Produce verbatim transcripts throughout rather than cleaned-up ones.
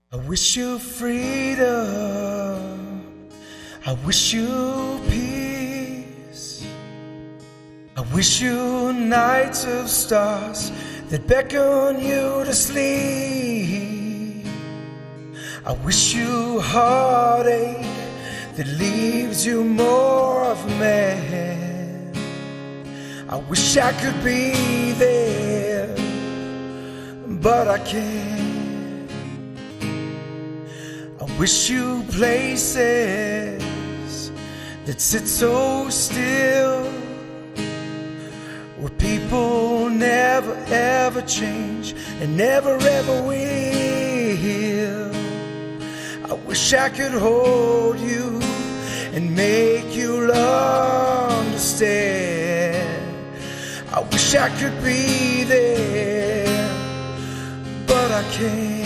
I wish you freedom, I wish you peace, I wish you nights of stars that beckon you to sleep. I wish you heartache that leaves you more of a man. I wish I could be there, but I can't. I wish you places that sit so still, where people never ever change and never ever will. I wish I could hold you and make you understand. I wish I could be there, but I can't.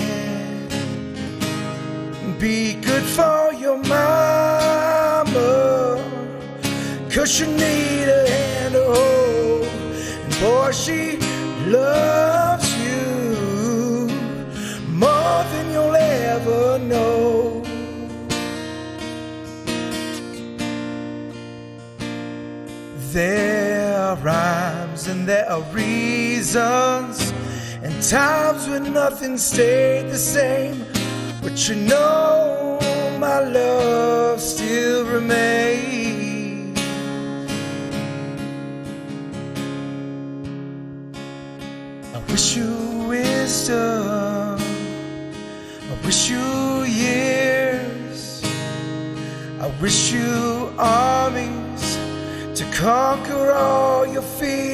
Be good for your mama, 'cause she need a hand to hold. And boy, she loves you more than you'll ever know. There are rhymes and there are reasons, and times when nothing stayed the same. But you know my love still remains. I wish you wisdom, I wish you years, I wish you armies to conquer all your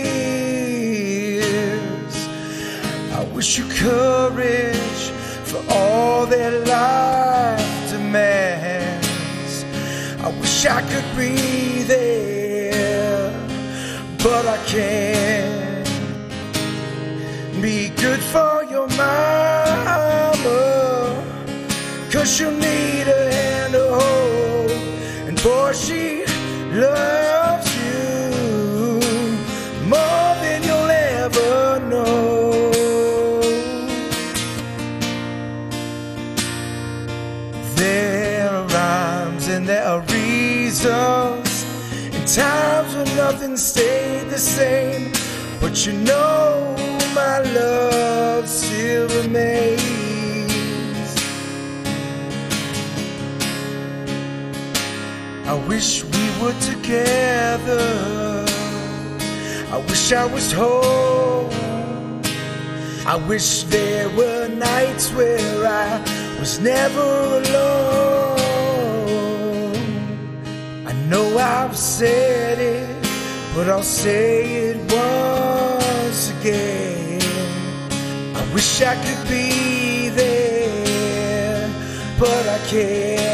fears. I wish you courage for all that life demands. I wish I could be there, but I can't. Be good for your mama, 'cause she'll need a hand to hold. And boy, she loves you more than you'll ever know. There are rhymes and there are reasons, and times when nothing stayed the same. But you know my love still remains. I wish we were together, I wish I was home. I wish there were nights where I was never alone. I know I've said it, but I'll say it once again. I wish I could be there, but I can't.